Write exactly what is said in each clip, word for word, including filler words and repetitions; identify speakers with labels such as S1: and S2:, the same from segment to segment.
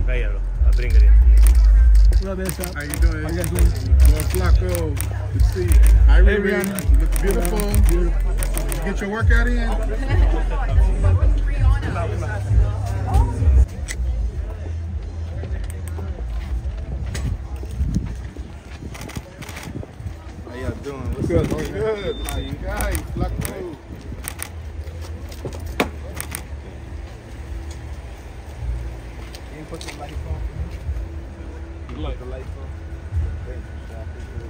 S1: Tráigalo. I'll bring it in.
S2: What up, ASAP?
S3: How you doing?
S2: How you guys doing?
S3: More Flacco. Good to see you. Hi,
S2: Hey,
S3: Riri.
S2: Rihanna.
S3: You look beautiful.
S2: Beautiful.
S3: Did you get your workout in?
S4: Rihanna.
S3: How y'all doing? What's
S2: Good.
S3: up? Good. How you guys? Flacco.
S2: Can you put the light on for me?
S3: You like the lights on? Thank you, Shaq.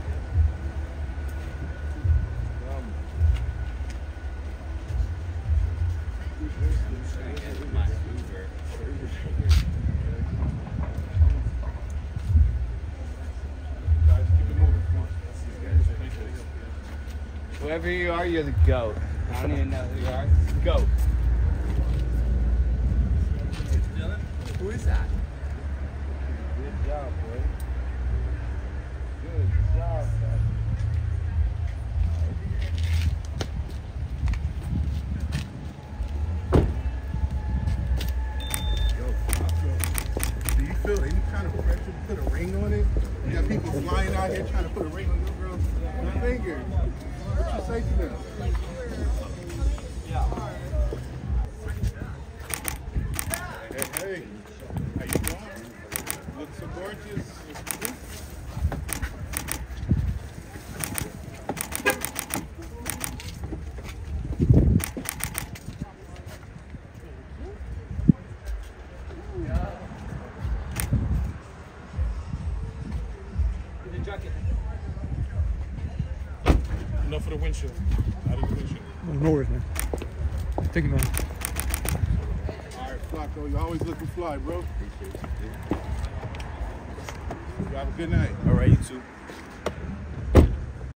S5: Whoever you are, you're the GOAT. I don't even know who you are. GOAT. Who is that?
S3: Good job, boy. Good job, man. Yo, Flacco, do you feel any kind of pressure to put a ring on it? You got people flying out here trying to put a ring on your girl's finger. What you say to them? Hey, hey, how you doing? Look so gorgeous.
S6: Enough for the windshield. Out of the windshield.
S2: No worries, man. Take it, man.
S3: All right, Flacco, you always looking fly, bro. You have a good night.
S1: All right, you too.